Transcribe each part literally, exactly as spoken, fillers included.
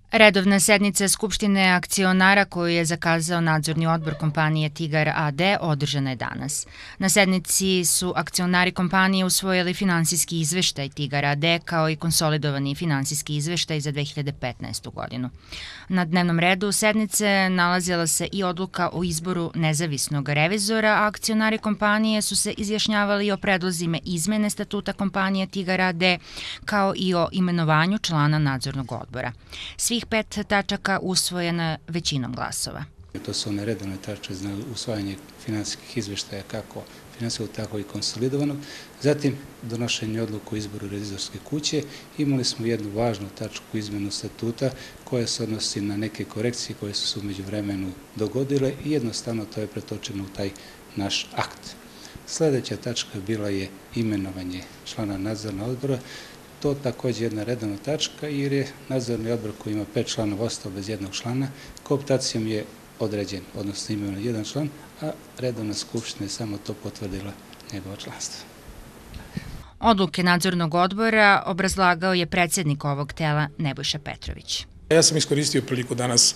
Redovna sednica Skupštine akcionara koju je zakazao nadzorni odbor kompanije Tigar a d održana je danas. Na sednici su akcionari kompanije usvojili finansijski izveštaj Tigar a d kao i konsolidovani finansijski izveštaj za dve hiljade petnaestu. godinu. Na dnevnom redu sednice nalazila se i odluka o izboru nezavisnog revizora, a akcionari kompanije su se izjašnjavali o predlozima izmene statuta kompanije Tigar a d kao i o imenovanju člana nadzornog odbora. Svih pet tačaka usvojena većinom glasova. To su one redovne tačke za usvajanje finansijskih izveštaja kako finansijskog, tako i konsolidovanog. Zatim, donošenje odluku o izboru revizorske kuće. Imali smo jednu važnu tačku izmenu statuta koja se odnosi na neke korekcije koje su se umeđu vremenu dogodile i jednostavno to je pretočeno u taj naš akt. Sledeća tačka bila je imenovanje člana nadzornog odbora. To takođe jedna redovna tačka jer je nadzorni odbor koji ima pet članova ostao bez jednog člana, kooptacijom je određen, odnosno imenovan jedan član, a redovna skupština je samo to potvrdila njegovo članstvo. Odluke nadzornog odbora obrazlagao je predsjednik ovog tela Nebojša Petrović. Ja sam iskoristio priliku danas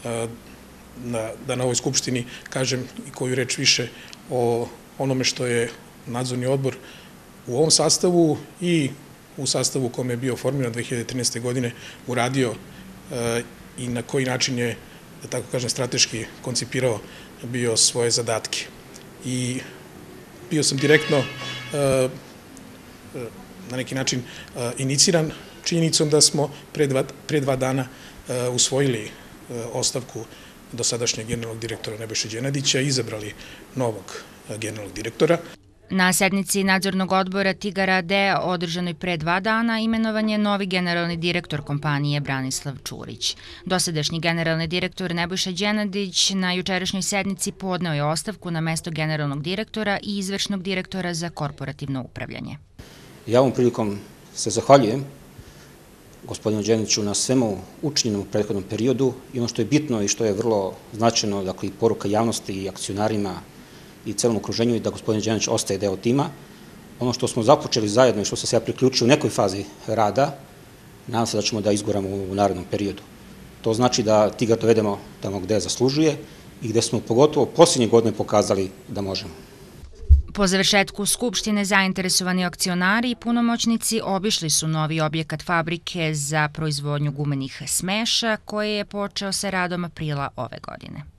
da na ovoj skupštini kažem i koju reč više o onome što je nadzorni odbor u ovom sastavu i u sastavu u kome je bio formiran dve hiljade trinaeste. godine uradio i na koji način je, da tako kažem, strateški koncipirao bio svoje zadatke. I bio sam direktno na neki način iniciran činjenicom da smo pre dva dana usvojili ostavku dosadašnjeg generalnog direktora Nebojše Đenadića i izabrali novog generalnog direktora. Na sednici nadzornog odbora Tigar a d održanoj pre dva dana imenovan je novi generalni direktor kompanije Branislav Čurić. Dosadašnji generalni direktor Nebojša Đenadić na jučerašnjoj sednici podneo je ostavku na mesto generalnog direktora i izvršnog direktora za korporativno upravljanje. Ja ovom prilikom se zahvaljujem gospodinu Đenadiću na svemu učinjenom u prethodnom periodu i ono što je bitno i što je vrlo značajno, dakle i poruka javnosti i akcionarima i celom okruženju i da gospodin Đenadić ostaje deo tima. Ono što smo započeli zajedno i što se ja priključio u nekoj fazi rada, nadam se da ćemo da izguramo u narednom periodu. To znači da Tigar dovedemo tamo gde zaslužuje i gde smo pogotovo posljednje godine pokazali da možemo. Po završetku Skupštine zainteresovani akcionari i punomoćnici obišli su novi objekat fabrike za proizvodnju gumenih smeša koji je počeo sa radom aprila ove godine.